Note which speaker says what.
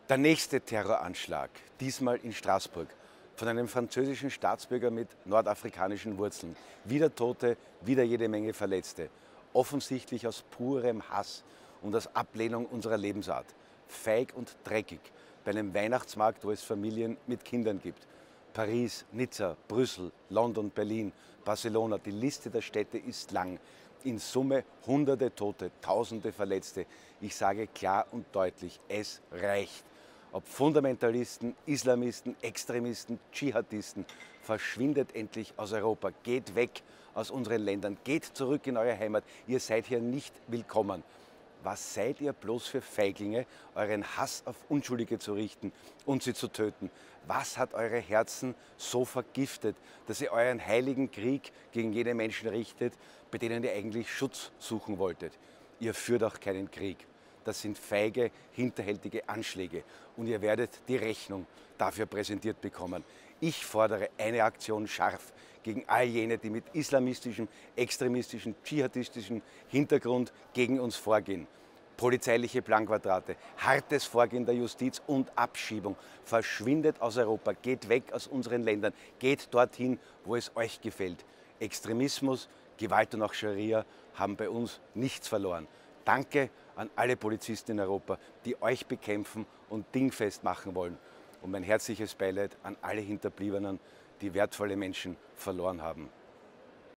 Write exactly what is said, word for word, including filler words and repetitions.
Speaker 1: Der nächste Terroranschlag, diesmal in Straßburg, von einem französischen Staatsbürger mit nordafrikanischen Wurzeln. Wieder Tote, wieder jede Menge Verletzte. Offensichtlich aus purem Hass und aus Ablehnung unserer Lebensart. Feig und dreckig bei einem Weihnachtsmarkt, wo es Familien mit Kindern gibt. Paris, Nizza, Brüssel, London, Berlin, Barcelona, die Liste der Städte ist lang. In Summe Hunderte Tote, Tausende Verletzte. Ich sage klar und deutlich, es reicht. Ob Fundamentalisten, Islamisten, Extremisten, Dschihadisten, verschwindet endlich aus Europa, geht weg aus unseren Ländern, geht zurück in eure Heimat, ihr seid hier nicht willkommen. Was seid ihr bloß für Feiglinge, euren Hass auf Unschuldige zu richten und sie zu töten? Was hat eure Herzen so vergiftet, dass ihr euren heiligen Krieg gegen jene Menschen richtet, bei denen ihr eigentlich Schutz suchen wolltet? Ihr führt auch keinen Krieg. Das sind feige, hinterhältige Anschläge und ihr werdet die Rechnung dafür präsentiert bekommen. Ich fordere eine Aktion scharf gegen all jene, die mit islamistischem, extremistischem, dschihadistischem Hintergrund gegen uns vorgehen. Polizeiliche Planquadrate, hartes Vorgehen der Justiz und Abschiebung. Verschwindet aus Europa, geht weg aus unseren Ländern, geht dorthin, wo es euch gefällt. Extremismus, Gewalt und auch Scharia haben bei uns nichts verloren. Danke an alle Polizisten in Europa, die euch bekämpfen und dingfest machen wollen. Und mein herzliches Beileid an alle Hinterbliebenen, die wertvolle Menschen verloren haben.